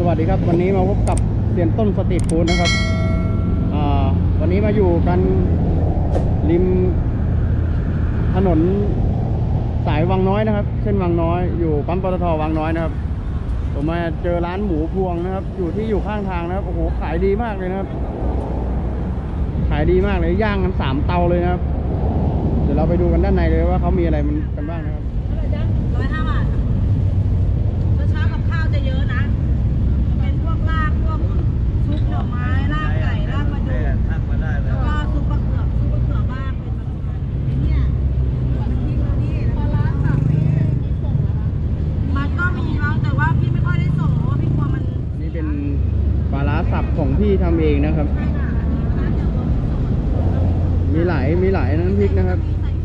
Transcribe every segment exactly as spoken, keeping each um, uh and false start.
วัสดีครับวันนี้มาพบกับเซียนต้นสตรีทฟู้ดนะครับอ่าวันนี้มาอยู่กันริมถนนสายวังน้อยนะครับเส้นวังน้อยอยู่ปั๊มปตทวังน้อยนะครับผมมาเจอร้านหมูพวงนะครับอยู่ที่อยู่ข้างทางนะครับโอ้โหขายดีมากเลยนะครับขายดีมากเลยย่างกันสามเตาเลยนะครับเดี๋ยวเราไปดูกันด้านในเลยว่าเขามีอะไรมันกันบ้างนะครับร้อยห้าบาทเช้ากับข้าวจะเยอะนะเป็นพวกลาบพวกซุปหน่อไม้ลาบไก่ลาบปลาดุกแล้วก็ซุปมะเขือซุปมะเขือบ้างเป็นไอ้เนี่ยมันทิ้งแล้วนี่ปลาร้าสับมีส่งนะคะมันก็มีบ้างแต่ว่าพี่ไม่ค่อยได้ส่งเพราะว่าพี่กลัวมันนี่เป็นปลาร้าสับของพี่ทำเองนะครับมีหลายมีหลายน้ำพริกนะครับ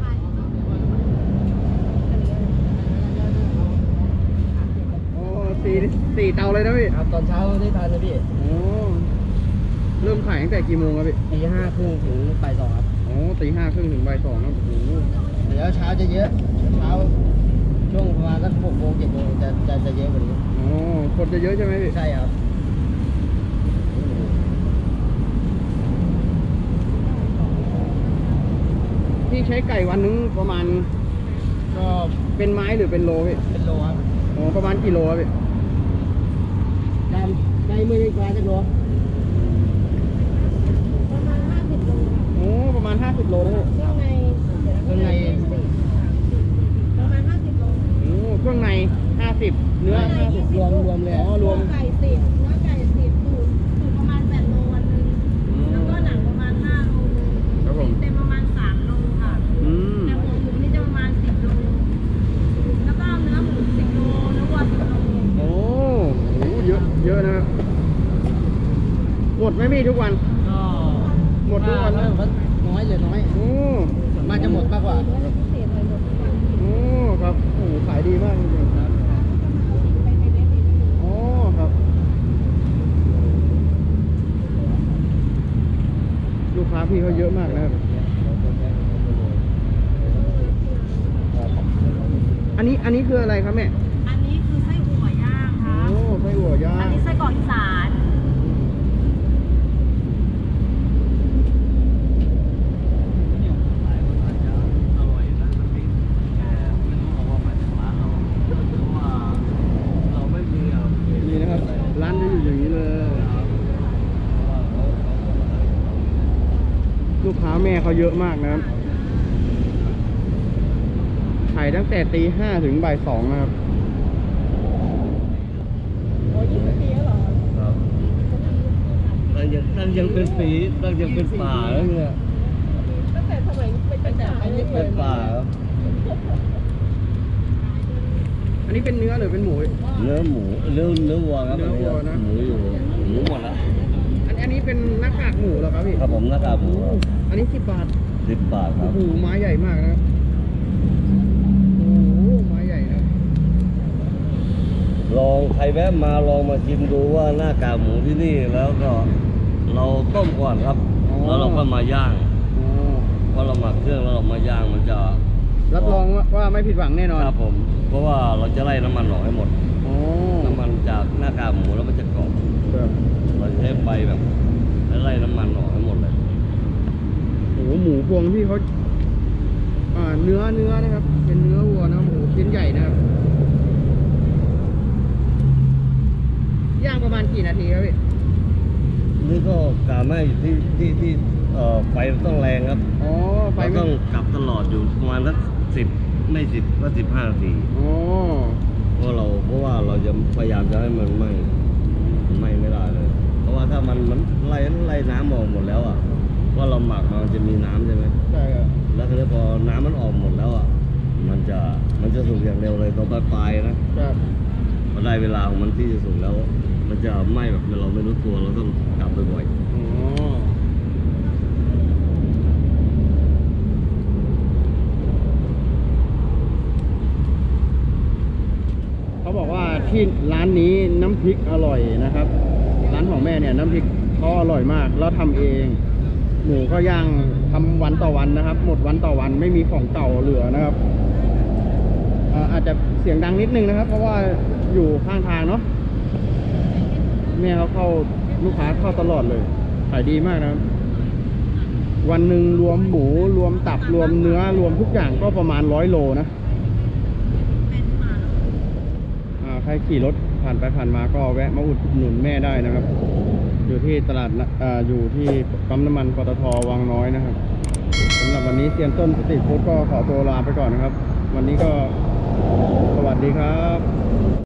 สี่สี่เตาเลยนะพี่ครับตอนเช้าได้ทานเลยพี่โอ้เริ่มขายตั้งแต่กี่โมงครับพี่ตีห้าครึ่งถึงบ่ายสองครับโอ้ตีห้าครึ่งถึงบ่ายสองครับโอ้โหเดี๋ยวเช้าจะเยอะเช้าช่วงประมาณสักหกโมงเจ็ดโมงจะจะจะเยอะกว่านี้โอ้คนจะเยอะใช่ไหมพี่ใช่ครับพี่ใช้ไก่วันนึงประมาณก็เป็นไม้หรือเป็นโลพี่เป็นโลครับโอ้ประมาณกี่โลครับพี่ดำได้ไม่ได้กว่าจะโลประมาณห้าสิบโลโอ้ประมาณห้าสิบโลนะเครื่องในเครื่องในประมาณห้าสิบโลโอ้เครื่องในห้าสิบเนื้อห้าสิบรวมรวมเลยอ๋อรวมไก่สิบเนื้อไก่สิบตูดตูดประมาณแปดโลวันนึงแล้วก็หนังประมาณห้าโลครับผมเต็มประมาณสามโลค่ะแต่หัวหมูนี่จะประมาณสิบโลแล้วก็เนื้อหมูสิบโลเนื้อวัวสิบโลโอ้โหเยอะเยอะนะครับหมดไหมพี่ทุกวันก็หมดทุกวันนะน้อยเหลือน้อยโอ้มันจะหมดมากกว่าโอ้ครับโอ้ขายดีมากจริงๆโอ้ครับลูกค้าพี่เขาเยอะมากนะครับอันนี้อันนี้คืออะไรครับแม่อันนี้คือไส้อั่วย่างค่ะโอ้ไส้อั่วย่างอันนี้ไส้กรอกอีสานนี่นะครับร้านจะอยู่อย่างนี้เลยลูกค้าแม่เขาเยอะมากนะครับขายตั้งแต่ตีห้าถึงบ่ายสองนะครับโอ้ยี่สิบปีแล้วเหรอครับตั้งยังตั้งยังเป็นปีตั้งยังเป็นป่าแล้วเนี่ยตั้งแต่สมัยเป็นป่าเป็นป่าครับอันนี้เป็นเนื้อหรือเป็นหมูเนื้อหมูเนื้อเนื้อวัวครับเนื้อวัวนะหมูอยู่หมูหมดแล้วอันอันนี้เป็นหน้ากากหมูเหรอครับพี่ครับผมหน้ากากหมูอันนี้สิบบาทสิบบาทครับโอ้โหไม้ใหญ่มากนะโอ้โหไม้ใหญ่นะลองใครแวะมาลองมาชิมดูว่าหน้ากากหมูที่นี่แล้วก็เราต้มก่อนครับแล้วเราก็มาย่างเพราะเราหมักเครื่องแล้วเรามาย่างมันจะรับรองว่าไม่ผิดหวังแน่นอนครับผมเพราะว่าเราจะไล่น้ำมันออกให้หมดน้ำมันจากหน้ากากหมูแล้วมันจะกรอบเราจะใช้ใบแบบไล่น้ำมันออกให้หมดเลยโอ้โหหมูพวงพี่เขาอ่าเนื้อเนื้อนะครับเป็นเนื้อวัวนะหมูชิ้นใหญ่นะครับย่างประมาณกี่นาทีครับพี่นี่ก็กะไม่ที่ที่ที่เอ่อไฟต้องแรงครับอ๋อไฟต้องกลับตลอดอยู่ประมาณสักสิบไม่สิบก็สิบห้านาทีอ๋อเพราะเราเพราะว่าเราจะพยายามจะให้มันไหม้ไหม้ไม่ได้เลยเพราะว่าถ้ามันมันไล่ไล่น้ำออกหมดแล้วอ่ะว่าเราหมักมันจะมีน้ำใช่ไหมใช่ครับแล้วทีนี้พอน้ำมันออกหมดแล้วอ่ะมันจะมันจะสุกอย่างเร็วเลยตอนปลายๆนะครับพอได้เวลาของมันที่จะสุกแล้วมันจะไหม้แบบเราไม่รู้ตัวเราต้องกลับบ่อยๆอ๋อเขาบอกว่าที่ร้านนี้น้ำพริกอร่อยนะครับร้านของแม่เนี่ยน้ำพริกเขาอร่อยมากแล้วทำเองหมูก็ย่างทำวันต่อวันนะครับหมดวันต่อวันไม่มีของเก่าเหลือนะครับ อาจจะเสียงดังนิดนึงนะครับเพราะว่าอยู่ข้างทางเนาะแม่เขาเข้าลูกค้าเข้าตลอดเลยขายดีมากนะครับวันหนึ่งรวมหมูรวมตับรวมเนื้อรวมทุกอย่างก็ประมาณร้อยโลนะอ่าใครขี่รถผ่านไปผ่านมาก็แวะมาอุดหนุนแม่ได้นะครับ อยู่ที่ตลาดอ่าอยู่ที่ปั๊มน้ำมันปตทวังน้อยนะครับสำหรับวันนี้เซียนต้นสตรีทฟู้ดก็ขอตัวลาไปก่อนนะครับ วันนี้ก็สวัสดีครับ